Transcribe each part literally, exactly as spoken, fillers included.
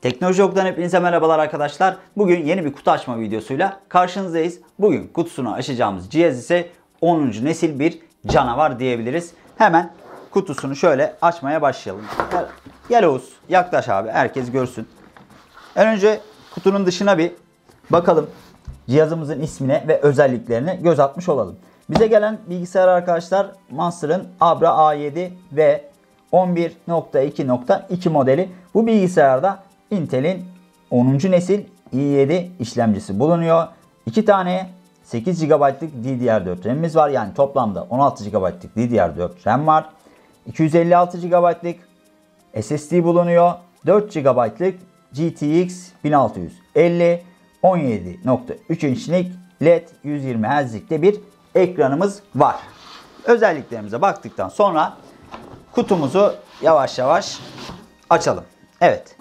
Teknoloji Ok'tan hepinize merhabalar arkadaşlar. Bugün yeni bir kutu açma videosuyla karşınızdayız. Bugün kutusunu açacağımız cihaz ise onuncu nesil bir canavar diyebiliriz. Hemen kutusunu şöyle açmaya başlayalım. Gel, gel Oğuz, yaklaş abi, herkes görsün. En önce kutunun dışına bir bakalım. Cihazımızın ismine ve özelliklerine göz atmış olalım. Bize gelen bilgisayar arkadaşlar Monster'ın Abra A yedi ve on bir nokta iki nokta iki modeli. Bu bilgisayarda Intel'in onuncu nesil i yedi işlemcisi bulunuyor. iki tane sekiz gigabaytlık D D R dört RAM'imiz var. Yani toplamda on altı gigabaytlık D D R dört RAM var. iki yüz elli altı gigabaytlık S S D bulunuyor. dört gigabaytlık G T X bin altı yüz elli, on yedi nokta üç inçlik L E D yüz yirmi Hz'likte bir ekranımız var. Özelliklerimize baktıktan sonra kutumuzu yavaş yavaş açalım. Evet.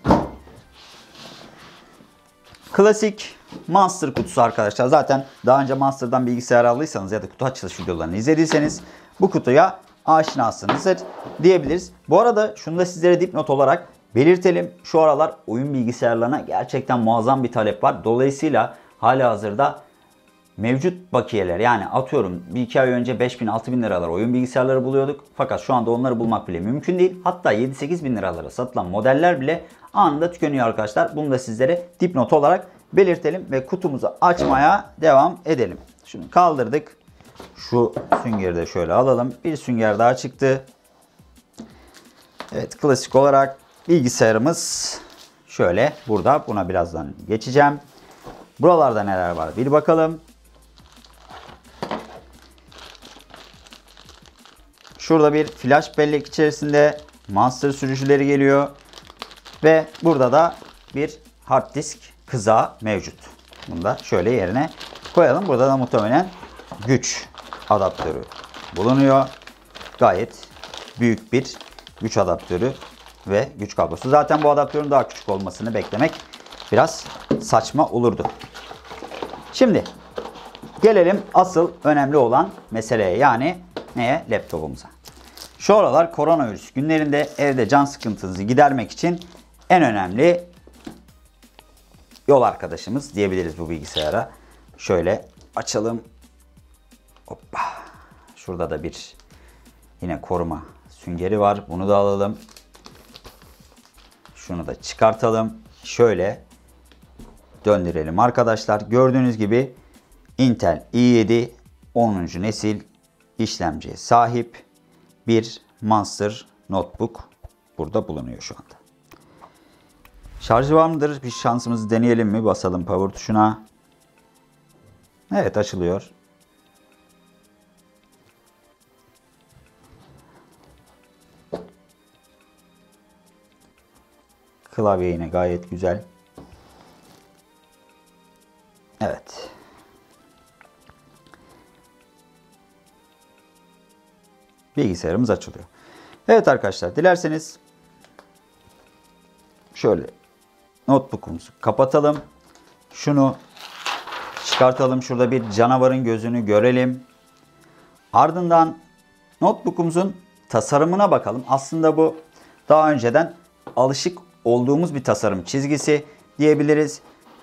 Klasik Monster kutusu arkadaşlar. Zaten daha önce Monster'dan bilgisayar aldıysanız ya da kutu açılış videolarını izlediyseniz bu kutuya aşinasınızdır diyebiliriz. Bu arada şunu da sizlere dipnot olarak belirtelim. Şu aralar oyun bilgisayarlarına gerçekten muazzam bir talep var. Dolayısıyla halihazırda mevcut bakiyeler, yani atıyorum bir iki ay önce beş bin altı bin liralar oyun bilgisayarları buluyorduk. Fakat şu anda onları bulmak bile mümkün değil. Hatta yedi sekiz bin liralara satılan modeller bile anında tükeniyor arkadaşlar. Bunu da sizlere dipnot olarak belirtelim ve kutumuzu açmaya devam edelim. Şunu kaldırdık. Şu süngeri de şöyle alalım. Bir sünger daha çıktı. Evet, klasik olarak bilgisayarımız şöyle burada. Buna birazdan geçeceğim. Buralarda neler var bir bakalım. Şurada bir flash bellek içerisinde Monster sürücüleri geliyor. Ve burada da bir hard disk kızağı mevcut. Bunu da şöyle yerine koyalım. Burada da muhtemelen güç adaptörü bulunuyor. Gayet büyük bir güç adaptörü ve güç kablosu. Zaten bu adaptörün daha küçük olmasını beklemek biraz saçma olurdu. Şimdi gelelim asıl önemli olan meseleye, yani neye? Laptopumuza. Şu aralar koronavirüs günlerinde evde can sıkıntınızı gidermek için en önemli yol arkadaşımız diyebiliriz bu bilgisayara. Şöyle açalım. Hoppa. Şurada da bir yine koruma süngeri var. Bunu da alalım. Şunu da çıkartalım. Şöyle döndürelim arkadaşlar. Gördüğünüz gibi Intel i yedi onuncu nesil işlemciye sahip bir Monster notebook burada bulunuyor şu anda. Şarjı var mıdır? Bir şansımızı deneyelim mi? Basalım power tuşuna. Evet, açılıyor. Klavye yine gayet güzel. Evet. Bilgisayarımız açılıyor. Evet arkadaşlar, dilerseniz şöyle notebook'umuzu kapatalım. Şunu çıkartalım. Şurada bir canavarın gözünü görelim. Ardından notebook'umuzun tasarımına bakalım. Aslında bu daha önceden alışık olduğumuz bir tasarım çizgisi diyebiliriz.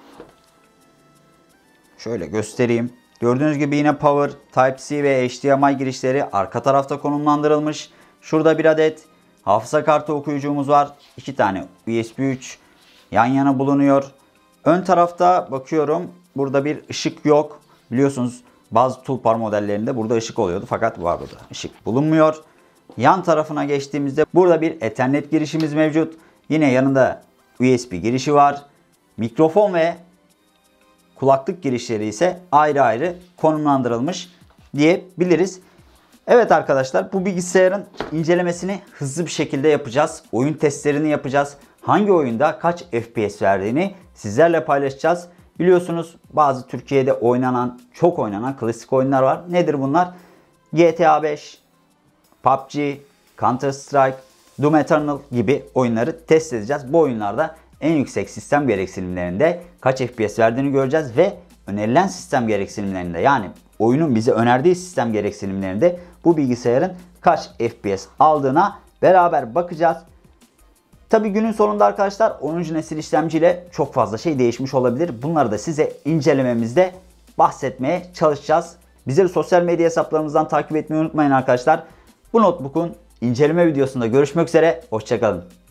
Şöyle göstereyim. Gördüğünüz gibi yine power, Type-C ve H D M I girişleri arka tarafta konumlandırılmış. Şurada bir adet hafıza kartı okuyucumuz var. iki tane U S B üç yan yana bulunuyor. Ön tarafta bakıyorum, burada bir ışık yok. Biliyorsunuz bazı Tulpar modellerinde burada ışık oluyordu, fakat bu arada ışık bulunmuyor. Yan tarafına geçtiğimizde burada bir Ethernet girişimiz mevcut. Yine yanında U S B girişi var. Mikrofon ve kulaklık girişleri ise ayrı ayrı konumlandırılmış diyebiliriz. Evet arkadaşlar, bu bilgisayarın incelemesini hızlı bir şekilde yapacağız. Oyun testlerini yapacağız. Hangi oyunda kaç F P S verdiğini sizlerle paylaşacağız. Biliyorsunuz bazı Türkiye'de oynanan, çok oynanan klasik oyunlar var. Nedir bunlar? G T A beş, P U B G, Counter Strike, Doom Eternal gibi oyunları test edeceğiz. Bu oyunlarda en yüksek sistem gereksinimlerinde kaç F P S verdiğini göreceğiz ve önerilen sistem gereksinimlerinde, yani oyunun bize önerdiği sistem gereksinimlerinde bu bilgisayarın kaç F P S aldığına beraber bakacağız. Tabi günün sonunda arkadaşlar onuncu nesil işlemciyle çok fazla şey değişmiş olabilir. Bunları da size incelememizde bahsetmeye çalışacağız. Bizleri sosyal medya hesaplarımızdan takip etmeyi unutmayın arkadaşlar. Bu notebook'un inceleme videosunda görüşmek üzere. Hoşçakalın.